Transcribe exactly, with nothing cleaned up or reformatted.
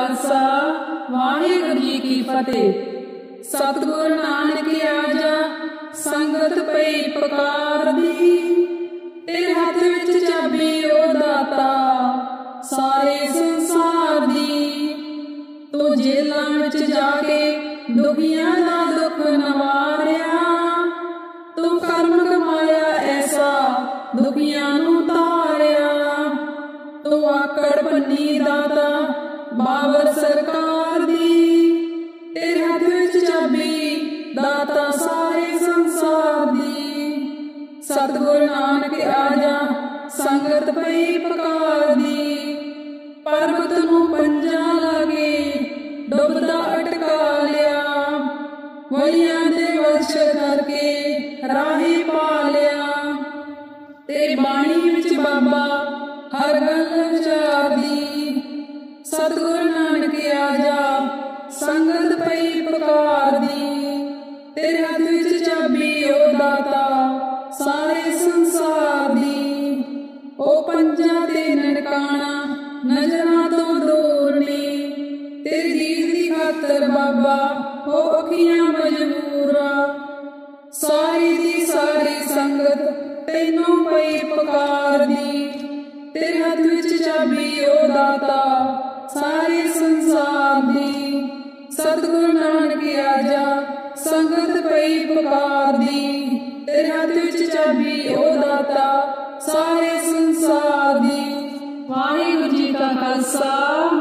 खालसा वाहिगुरू जी की फतेह। सतगुरु नानक आजा संगत पई पुकार दी, तेरे हाथ विच चाबी ओ दाता सारे संसार दी। तू जेलां विच जाके दुखियां दा दुख नवारिया, तू कर्म कमाया ऐसा दुखियां नू तारिया। तू आकड़ भन्नी दाता बाबर सरकार दी, तेरे हाथ विच चाबी दाता सारे संसार दी। सतगुरु नानक आजा संगत पई पुकार दी, पर्वत नू पंजा लागे डुबदा अटका लिया। वलियां दे वश करके राही पा लिया, तेरी बाणी विच बाबा हर गल विचार दी। सतगुरु नानक आजा संगत पई पुकार दी, तेरे हाथ विच चाबी ओ दाता सारे संसार दी। ओ पंजा ते ननकाना नजरां तो दूर नी, तेरी दीद दी खातर बाबा हो अखियां मजबूरा। सारी दी सारी संगत तैनू पई पुकार दी, तेरे हाथ विच चाबी ओ दाता सारे संसार दी। सतगुरु नानक आजा संगत पई पुकार दी, तेरे हाथ विच चाबी ओ दाता सारे संसार दी। वाहिगुरू जी का खालसा